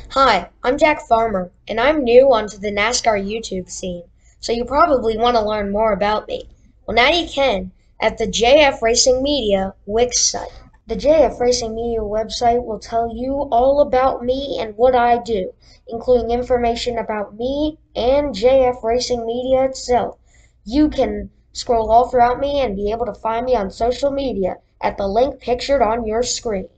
Hi, I'm Jack Farmer, and I'm new onto the NASCAR YouTube scene, so you probably want to learn more about me. Well, now you can at the JF Racing Media Wix site. The JF Racing Media website will tell you all about me and what I do, including information about me and JF Racing Media itself. You can scroll all throughout me and be able to find me on social media at the link pictured on your screen.